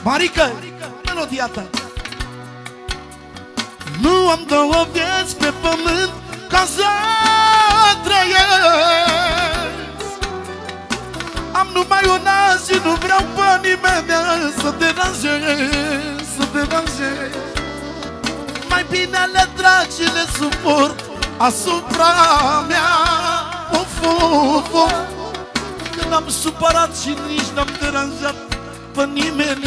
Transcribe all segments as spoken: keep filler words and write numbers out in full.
Marică, melodia ta. Nu am două vieți pe pământ ca să trăiesc. Am numai una și nu vreau pe nimeni să te deranjez, să te deranjez. Mai bine le trag și le suport asupra mea. Of, of, of. Că n-am supărat și nici n-am deranjat pe nimeni.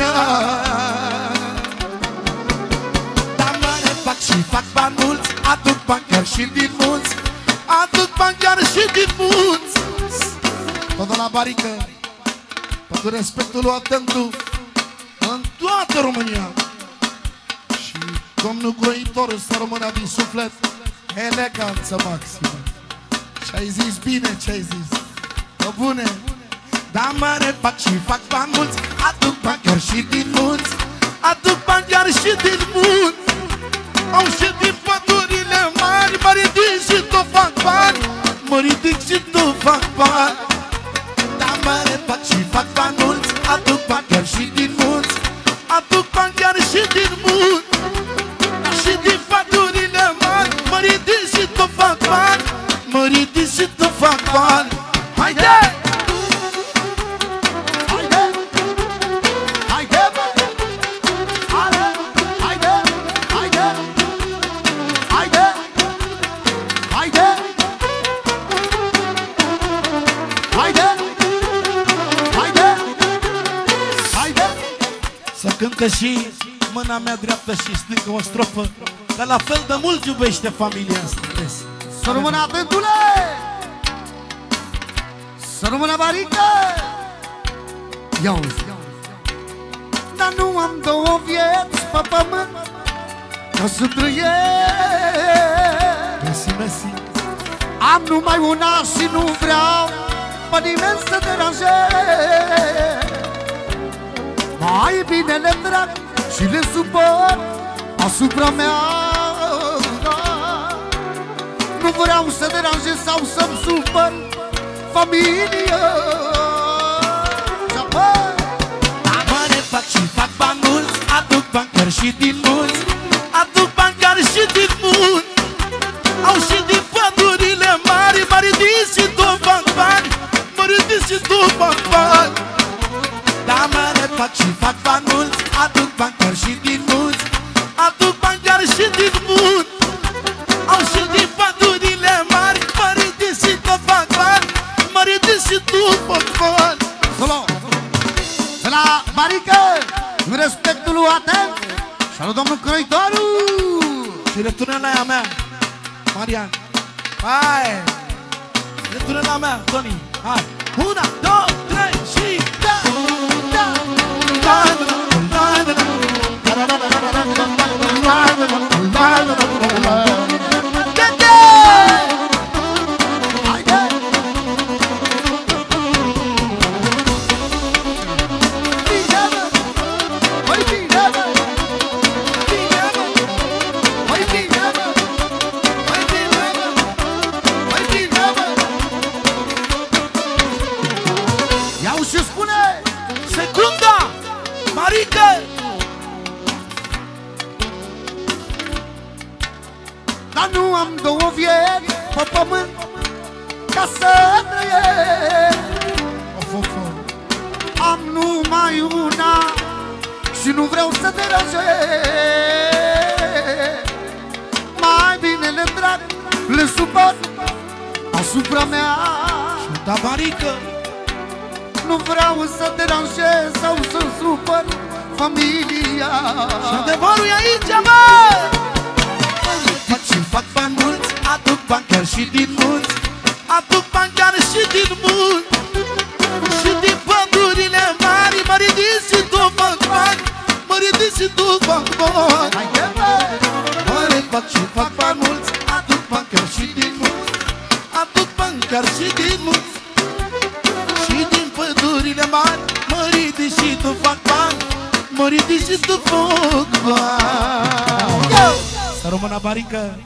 Dar mare fac și fac bani mulți, aduc bani chiar și din mulți, aduc bani chiar și din mulți. Tot la Barică, pentru respectul lui Atentu în toată România. Și domnul croitor să rămână din suflet, eleganță maximă. Ce-ai zis bine, ce-ai zis, o bune. Dar mare fac și fac bani mulți, aduc bani chiar și din mulți, aduc bani chiar și din mulți. Au și din pădurile mari, mă ridic și tot fac bani, mă ridic și tot fac bani. Dar mare fac și fac bani mulți, aduc bani chiar și din mulți, aduc bani chiar și din mulți. Și din pădurile mari, mă ridic și tot fac bani, mă ridic și tot fac bani. Haide! Să cântă și mâna mea dreaptă și stângă o strofă, că la fel de mult iubește familia asta. Să rămână Atentule! Să rămână Barică! Ia uzi! Dar nu am două vieți pe pământ ca să trăiesc. Mersi, mersi. Am numai una și nu vreau pe nimeni să deranjez. Mai bine le trag și le supăr asupra mea. Nu vreau să deranjez sau să-mi supăr familia. Dar mare fac și fac bani mulți, aduc bani chiar și din mulți, aduc bani chiar și din mulți. Au și din pădurile mari, mă ridic și tot fac bani, mă ridic și tot fac bani. Dar mare fac și fac bani mulți, aduc bani chiar și din mulți, aduc bani chiar și din mulți. Au și din pădurile mari, mă ridic și tot fac bani, mă ridic și tot fac bani. Solo! De la Barică, în respectul lui Atent și al domnul Croitoru. Și returnă la ea mea, Marian. Hai! Returnă la mea, Toni. Hai! Una, două, trei și da! Da! Da! Da! Dar nu am două vieți pe pământ ca să trăiesc. Of, of, of. Am numai una și nu vreau să deranjez. Mai bine le trag, le supăr asupra mea. Și da, Barică, nu vreau să deranjez sau să supăr familia. și adevărul e aici, mă! Fac și fac bani mulți, aduc bani chiar și din mulți, aduc bani chiar și din mulți. Și din pădurile mari, mă ridic și tot fac bani, mă ridic și tot fac bani. Mă fac și fac bani mulți, aduc bani chiar și din mulți, aduc bani chiar și din mulți. Și din pădurile mari, mă ridic și tot fac bani, mă ridic și tot fac bani. Să rămână Barică.